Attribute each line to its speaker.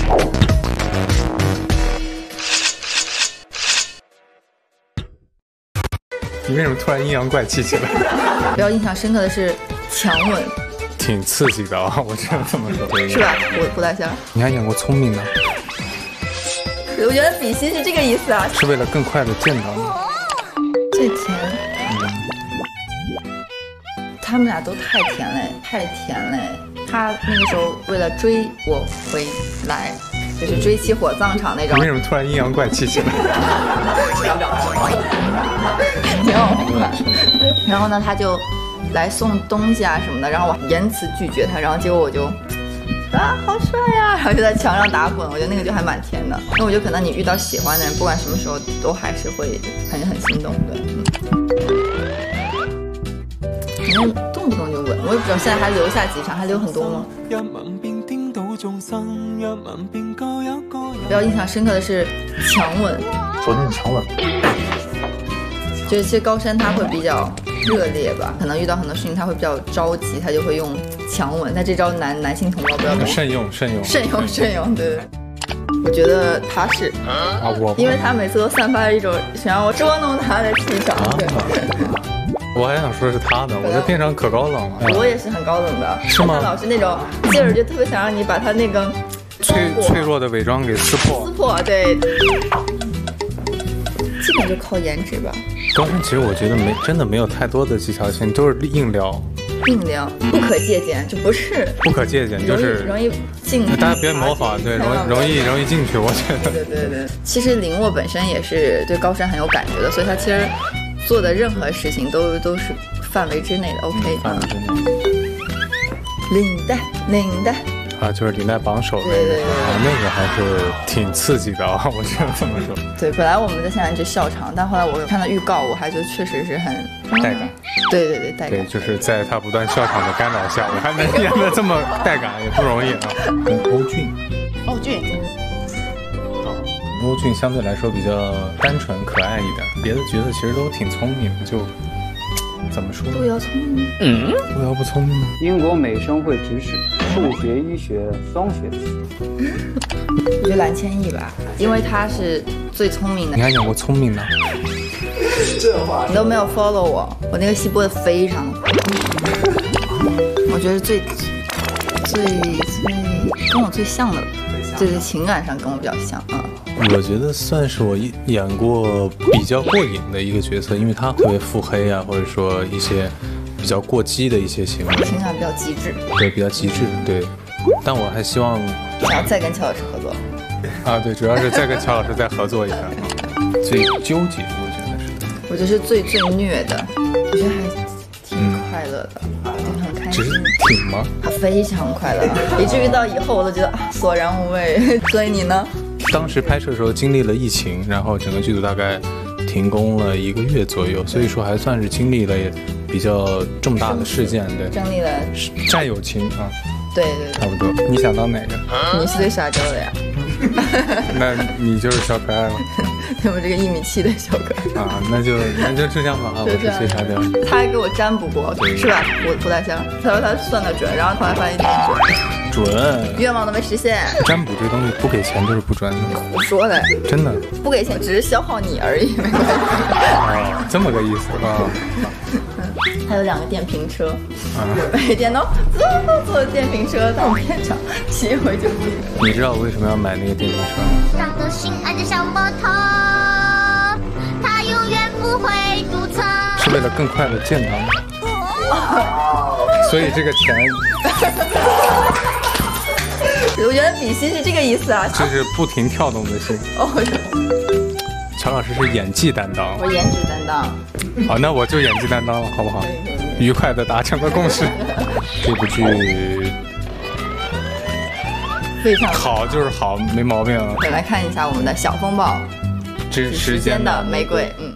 Speaker 1: 你为什么突然阴阳怪气起来？
Speaker 2: 比较印象深刻的是强吻，
Speaker 1: 挺刺激的啊，我只能这么说，
Speaker 2: 是吧？胡大仙，
Speaker 1: 你还演过聪明呢？
Speaker 2: 我觉得比心是这个意思啊，
Speaker 1: 是为了更快的见到你。
Speaker 2: 最甜，他们俩都太甜嘞，太甜嘞。他那个时候为了追我回来，就是追起火葬场那种。
Speaker 1: 你为什么突然阴阳怪气起来？
Speaker 2: 挺好玩。然后呢，他就来送东西啊什么的，然后我言辞拒绝他，然后结果我就啊好帅呀，然后就在墙上打滚，我觉得那个就还蛮甜的。那我觉得可能你遇到喜欢的人，不管什么时候都还是会很心动的。反正动不动就吻，我也不知道现在还留下几场，还留很多吗？比较印象深刻的是强吻，
Speaker 1: 昨天强吻。
Speaker 2: 就是其实高山他会比较热烈吧，可能遇到很多事情他会比较着急，他就会用强吻。但这招男性同胞不要
Speaker 1: 慎用，
Speaker 2: 对。我觉得他是因为他每次都散发着一种想让我捉弄他的气场。对。
Speaker 1: 我还想说是他呢，我在片场可高冷了。
Speaker 2: 我也是很高冷的，
Speaker 1: 是吗？
Speaker 2: 老师那种劲儿就特别想让你把他那个
Speaker 1: 脆弱的伪装给撕破，
Speaker 2: 对。基本就靠颜值吧。
Speaker 1: 高山其实我觉得真的没有太多的技巧性，都是硬聊，
Speaker 2: 不可借鉴，就不是
Speaker 1: 不可借鉴，就是
Speaker 2: 容易进去。
Speaker 1: 大家别模仿，对，容易进去，我觉得。
Speaker 2: 对。其实林沃本身也是对高山很有感觉的，所以他其实做的任何事情都是范围之内的 ，OK。
Speaker 1: 范围之内。
Speaker 2: 领带。
Speaker 1: 啊，就是领带绑手
Speaker 2: 对，
Speaker 1: 那个还是挺刺激的啊，我只能这么说。
Speaker 2: 对，本来我们在现场就笑场，但后来我看到预告，我还觉得确实是很
Speaker 1: 带感。
Speaker 2: 对，带感。
Speaker 1: 对，就是在他不断笑场的干扰下，我还能演得这么带感，也不容易啊。跟欧俊，欧俊相对来说比较单纯可爱一点，别的角色其实都挺聪明的，就怎么说？
Speaker 2: 路遥聪明，
Speaker 1: 路遥不聪明吗？
Speaker 3: 英国美声会指使数学、医学双学士。
Speaker 2: 我觉得蓝千亿吧，因为他是最聪明的。
Speaker 1: 你还演过聪明呢？
Speaker 2: 你都没有 follow我那个戏播的非常快。我觉得最跟我最像的，对，情感上跟我比较像啊。
Speaker 1: 我觉得算是我演过比较过瘾的一个角色，因为他特别腹黑啊，或者说一些比较过激的一些行为，
Speaker 2: 情感比较极致，
Speaker 1: 对，比较极致，对。但我还希望
Speaker 2: 想要再跟乔老师合作
Speaker 1: 啊，对，主要是再跟乔老师再合作一下。最纠结，我觉得是，
Speaker 2: 我觉得是最虐的，我觉得还挺快乐的，很开心。
Speaker 1: 只是挺吗？
Speaker 2: 非常快乐，以至于到以后我都觉得索然无味。所以你呢？
Speaker 1: 当时拍摄的时候经历了疫情，然后整个剧组大概停工了1个月左右，所以说还算是经历了比较重大的事件，对，
Speaker 2: 经历了
Speaker 1: 战友情啊，
Speaker 2: 对，
Speaker 1: 差不多。你想当哪个？
Speaker 2: 你是最撒娇的呀。
Speaker 1: 那你就是小可爱了。
Speaker 2: 对，我这个1.7米的小可爱
Speaker 1: 啊，那就这样吧啊，我是最撒娇。
Speaker 2: 他还给我占卜过，是吧？胡大仙，他说他算得准，然后后来发现
Speaker 1: 准，
Speaker 2: 愿望都没实现。
Speaker 1: 占卜这东西不给钱就是不准的。
Speaker 2: 胡说的，
Speaker 1: 真的。
Speaker 2: 不给钱只是消耗你而已，没关系。
Speaker 1: 啊，这么个意思啊。
Speaker 2: 还有2个电瓶车，每天都坐电瓶车到片场骑回就地。
Speaker 1: 你知道我为什么要买那个电瓶车吗？
Speaker 4: 上个心爱的小摩托，它永远不会堵车。
Speaker 1: 是为了更快的见到你。所以这个钱。
Speaker 2: 我觉得比心是这个意思啊，
Speaker 1: 就是不停跳动的心。乔老师是演技担当，
Speaker 2: 我颜值担当。
Speaker 1: 好，那我就演技担当了，好不好？愉快的达成了共识。这部剧
Speaker 2: 非常
Speaker 1: 好，就是好，没毛病。
Speaker 2: 来看一下我们的小风暴
Speaker 1: 之时间的玫瑰。